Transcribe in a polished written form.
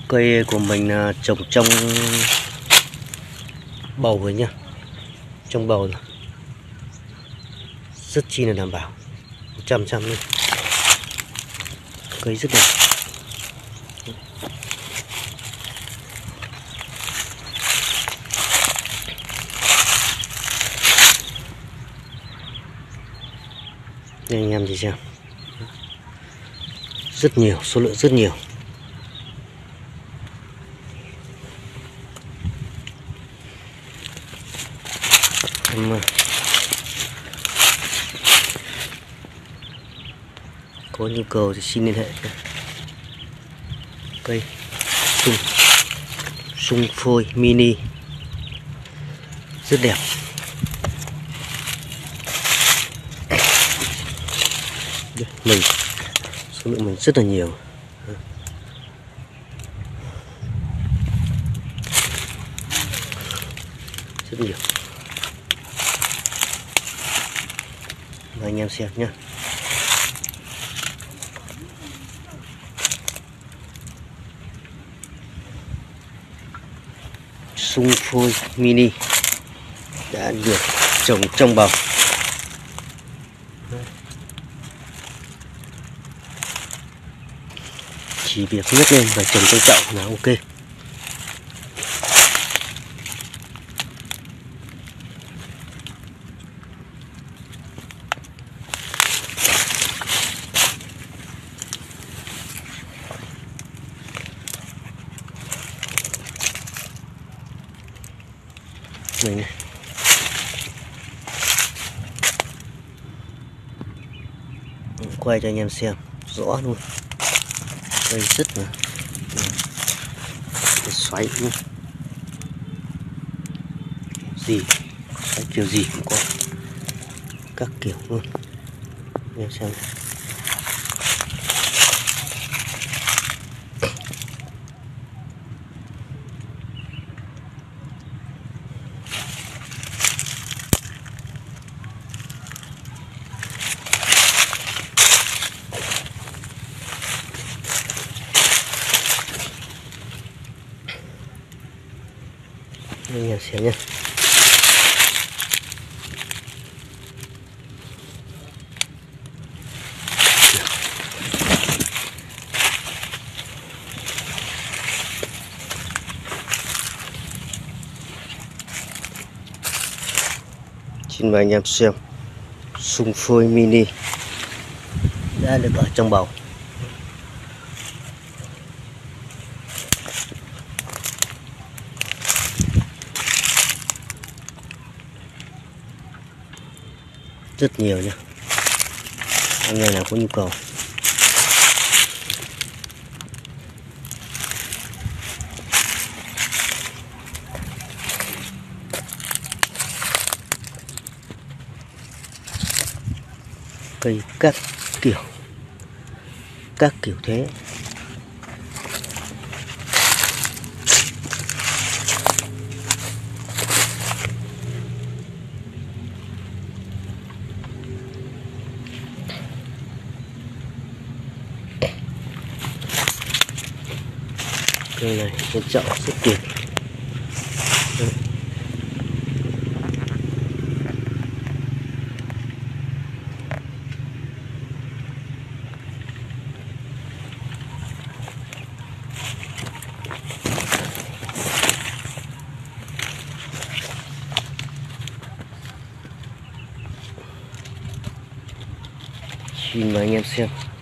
Cây của mình là trồng trong bầu rồi nhá. Trong bầu rất chi là đảm bảo 100% luôn. Cây rất đẹp. Đây anh em thì xem. Rất nhiều, số lượng rất nhiều. Có nhu cầu thì xin liên hệ. Cây sung phôi mini rất đẹp. Mình số lượng mình rất là nhiều. Rất nhiều. Và anh em xem nhé. Sung phôi mini đã được trồng trong bầu. Chỉ việc nhấc lên và trồng trong chậu là ok. Mình này. Quay cho anh em xem rõ luôn. Đây rất là xoáy luôn. Gì xoáy kiểu gì cũng có, các kiểu luôn. Anh em xem. Anh em xem nhé. Xin mời anh em xem sung phôi mini đã được ở trong bầu. Rất nhiều nhá. Anh em nào có nhu cầu cây các kiểu thế. Cây này cái chậu rất tuyệt. Xin mời anh em xem.